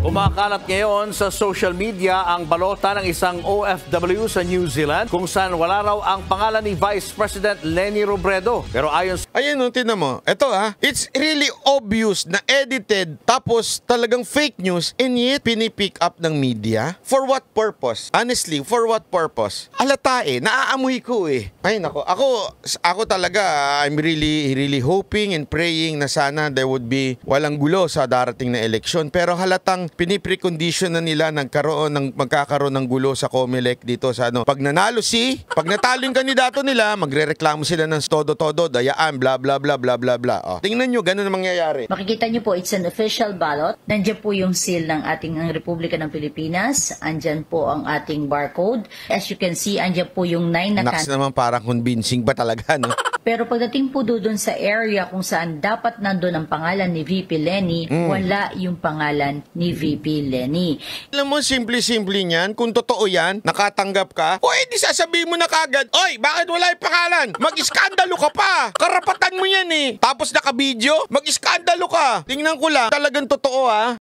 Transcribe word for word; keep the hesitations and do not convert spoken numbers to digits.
Kumakalat ngayon sa social media ang balota ng isang O F W sa New Zealand kung saan wala raw ang pangalan ni Vice President Leni Robredo. Pero ayon sa... Ayan, no, tinan mo. Ito ha, it's really obvious na edited tapos talagang fake news and yet pinipick up ng media. For what purpose? Honestly, for what purpose? Alata eh, naaamoy ko eh. Ay nako, ako, ako talaga, I'm really, really hoping and praying na sana there would be walang gulo sa darating na eleksyon. Pero halatang piniprecondition na nila nagkaroon ng magkakaroon ng gulo sa COMELEC dito sa ano. Pag nanalo si, pag natalo yung kandidato nila, magrereklamo sila ng todo-todo, dayaan, bla bla bla bla bla bla. Oh, tingnan nyo, ganun ang mangyayari. Makikita nyo po, it's an official ballot. Nandiyan po yung seal ng ating ang Republika ng Pilipinas. Andyan po ang ating barcode. As you can see, andyan po yung nine na Naks naman parang convincing ba talaga, no? Pero pagdating po doon sa area kung saan dapat nandun ang pangalan ni V P Leni, mm. wala yung pangalan ni V P Leni. Alam mo, simple-simple niyan. Kung totoo yan, nakatanggap ka, o edi sasabihin mo na kagad, oy, bakit wala yung pangalan? Mag-iskandalo ka pa. Karapatan mo yan eh. Tapos naka-video, mag-iskandalo ka. Tingnan ko lang, talagang totoo ha.